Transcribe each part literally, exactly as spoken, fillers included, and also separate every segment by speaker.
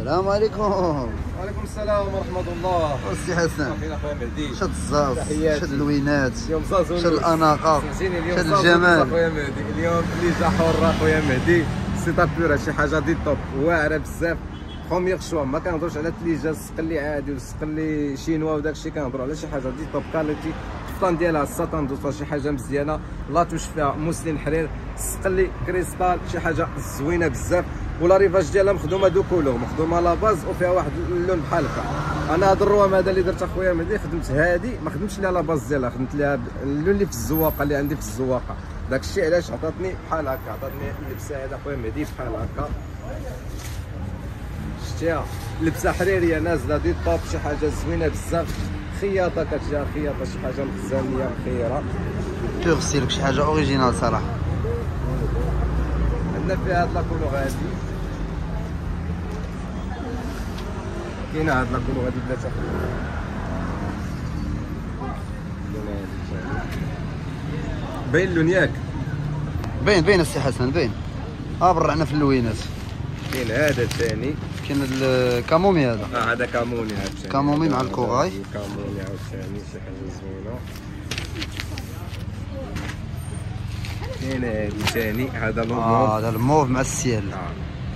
Speaker 1: السلام عليكم.
Speaker 2: وعليكم السلام ورحمة الله.
Speaker 1: السي حسن
Speaker 2: فين اخويا مهدي؟
Speaker 1: شد الزاز، شد اللوينات،
Speaker 2: اليوم زازونوس،
Speaker 1: شد الاناقه،
Speaker 2: اليوم
Speaker 1: شد الجمال
Speaker 2: اخويا مهدي. اليوم ليجا حرة اخويا مهدي، سي طابور شي حاجة دي توب واعرة بزاف. بروميير شوا ما كنهضروش على تليجا السقلي عادي والسقلي شينوا وداكشي، كنهضروا على شي حاجة دي توب كاليتي. الفطان ديالها الساتان دوطا شي حاجة مزيانة، لا توش فيها موسلين حرير، السقلي كريستال شي حاجة زوينة بزاف. ولا ريفاج ديالها مخدومه دو كولور، مخدومه لا باز وفيها واحد اللون بحال هكا. انا هذا الروام هذا اللي درت اخويا مهدي خدمت هادي، ما خدمتش ليها لا باز ديالها، خدمت ليها اللون اللي في الزواقه اللي عندي في الزواقه. داك الشيء علاش عطاتني بحال هكا، عطاتني اللبسه هذا اخويا مهدي بحال هكا. شتيها لبسه حريريه نازله دي طوب، شي حاجه زوينه بزاف. خياطه كتجيها خياطه شي حاجه مخزانيه مخيره.
Speaker 1: تغسلك شي حاجه اوريجينال صراحه.
Speaker 2: عندنا فيها هاد لاكولور هادي، كاينه هاد لاكولور هادي بلاتي. باين اللون ياك؟
Speaker 1: باين باين السي حسن باين. ها برعنا في اللوينات.
Speaker 2: كاين هذا الثاني،
Speaker 1: كاين الكامومي هذا.
Speaker 2: اه هذا كاموني، هذا الثاني
Speaker 1: كامومي مع الكوغاي.
Speaker 2: كاموني عاوتاني شي حاجه زوينه. كاين هادي ثاني، هذا لون
Speaker 1: اه هذا الموف مع السيال.
Speaker 2: اه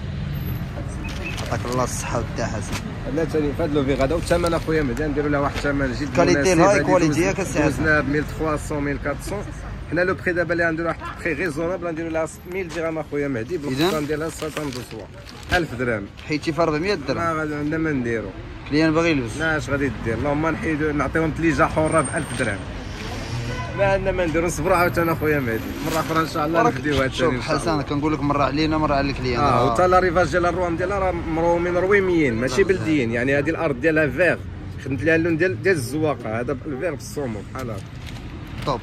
Speaker 1: عطاك الله الصحه والتا حسن.
Speaker 2: هذا ثاني في هذا لو فيغادا. والثمن اخويا مهدي نديروا له واحد الثمن جد
Speaker 1: كاليتي الهاي كواليتي ياك السي حسن.
Speaker 2: دوزنا ب ألف وثلاثمية ألف وأربعمية. حنا لو بري دابا اللي غنديرو واحد بري ريزونابل، نديرو لها ستمية درهم اخويا مهدي بالقسطه ديالها ساتان دو سوا ألف درهم.
Speaker 1: حيتي في أربعمية درهم.
Speaker 2: ما غادي عندنا ما نديرو.
Speaker 1: كليان باغي يلبس.
Speaker 2: لا اش غادي دير؟ اللهم نحيدو نعطيهم تليجه حره ب ألف درهم. ما عندنا ما نديرو، نصبروا عاوتاني اخويا مهدي. مره اخرى ان شاء الله نفديو هاد الثاني.
Speaker 1: شوف حسن كنقول لك مره علينا مره على الكليان.
Speaker 2: اه وتا لا ريفاج ديال الروام ديالها راه مرومين رويميين ماشي بلديين، يعني هذه الارض ديالها فيغ، خدمت لها اللون ديال ديال الزواقه. هذا الفيغ بالصومو بحال هكا
Speaker 1: طوب.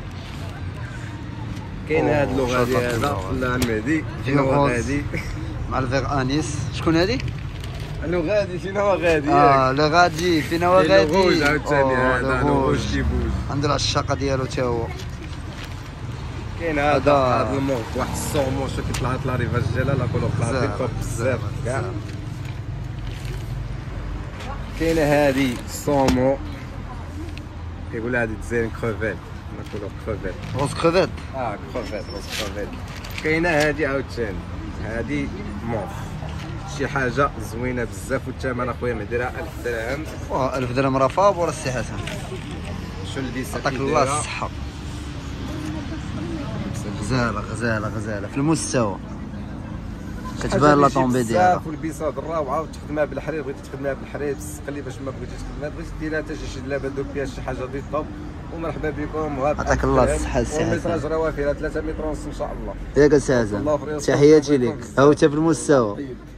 Speaker 2: كاين هاد اللغه هادي هذا لا مهدي فين هو غادي
Speaker 1: مع الفيغ انيس. شكون هادي؟
Speaker 2: لو غادي فين هو غادي.
Speaker 1: اه لو غادي فين هو غادي.
Speaker 2: لوغوج عاوتاني هذا لوغوج كيبوج،
Speaker 1: عنده العشاقه ديالو تا هو.
Speaker 2: كاين هذا هذا الموف واحد الصومو شو كيطلع لا ريفاج ديالها لا كولور طلعت لي توب بزاف كاع. كاينه هادي صومو كيقول هادي ديزاين كروفيت، ناكلو كروفيت
Speaker 1: روز كروفيت.
Speaker 2: اه كروفيت روز كروفيت. كاينه هادي عاوتاني هادي موف شي حاجه زوينه بزاف. والثمن اخويا مهدي راه ألف درهم.
Speaker 1: واه ألف درهم راه فابور السي حسن.
Speaker 2: شو البيسه
Speaker 1: عطاك الله الصحه. غزاله غزاله غزاله في المستوى، كتبان لا طومبي ديالها.
Speaker 2: والبيسه الروعه وتخدمها بالحرير. بغيتي تخدمها بالحرير بالسقلي باش ما بغيتيش تخدمها، بغيتي ديرها حتى شي لابا دوك فيها شي حاجه دي طوب. ومرحبا بكم.
Speaker 1: عطاك الله الصحه السي حسن.
Speaker 2: والميتراج راه وافره ثلاثة متر ونص ان شاء الله.
Speaker 1: ياك السي حسن، تحياتي لك. ها هو انت في المستوى.